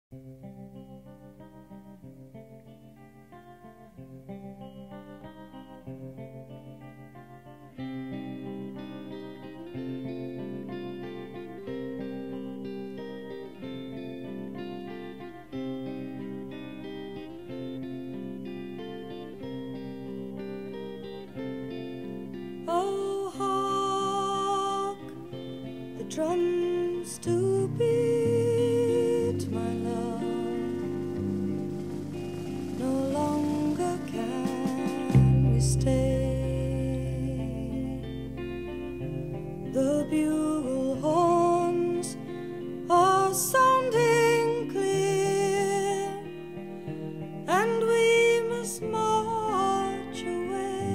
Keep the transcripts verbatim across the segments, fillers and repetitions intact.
Oh, hark the drums to beat, my love. No longer can we stay. The bugle horns are sounding clear, and we must march away.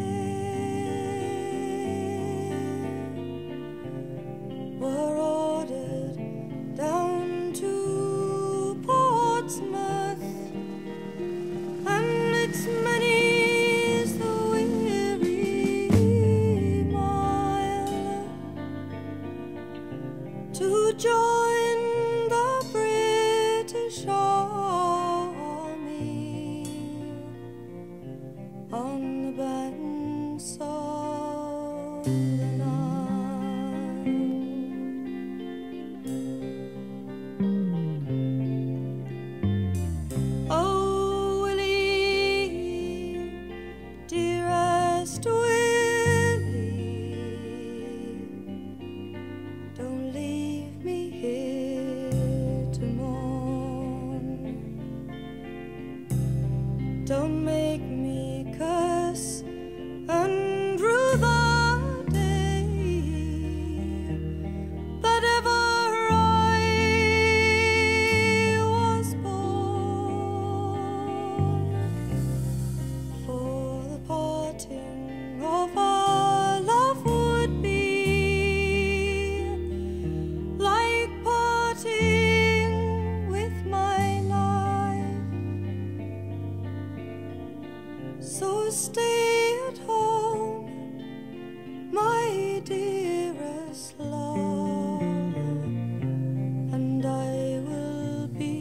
We're ordered down to Portsmouth, and it's many's the weary mile to join the British Army on the banks of the Nile. Oh, Willie, dearest Willie, don't leave me here to mourn. Don't make me curse and rue the day that ever I was born. For the parting of our love would be like parting with my life. So stay at home, my dearest love, and I will be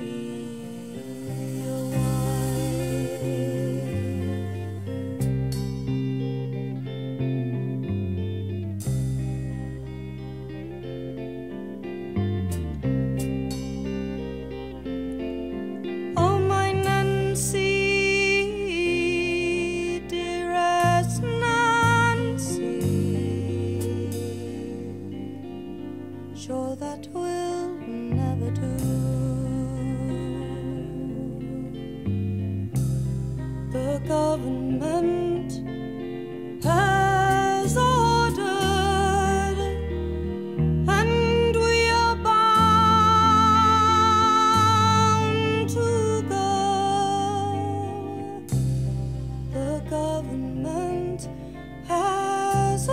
your wife. Oh, my Nancy, dearest Nancy, sure that will never do. The government has ordered, and we are bound to go. The government has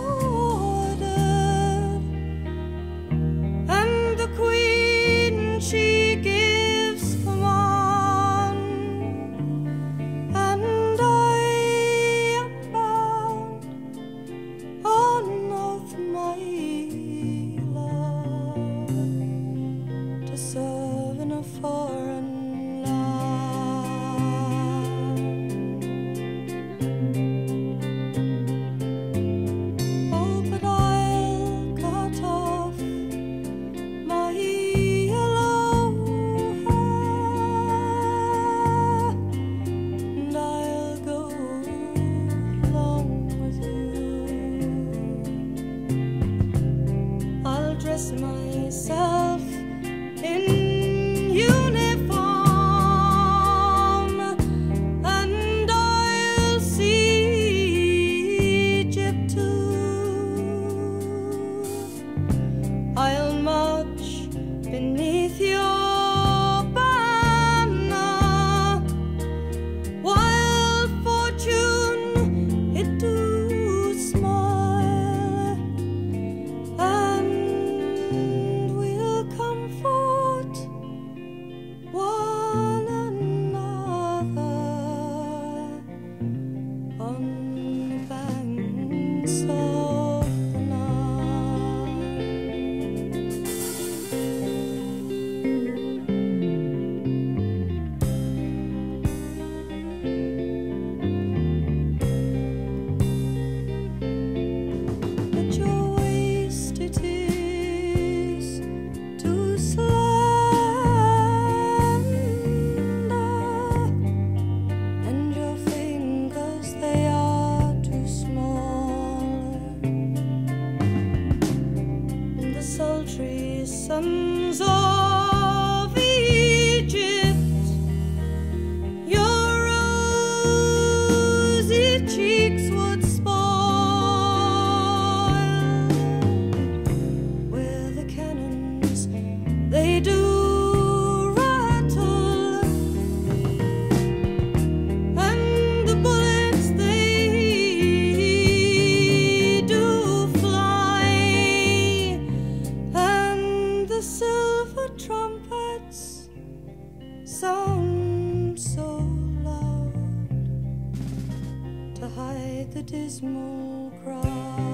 ordered, and the Queen, she gives command, and I am bound on oath, my love, to serve in a foreign land. Oh, but I'll cut off my yellow hair, and I'll go along with you. I'll dress myself in uniform the dismal cry.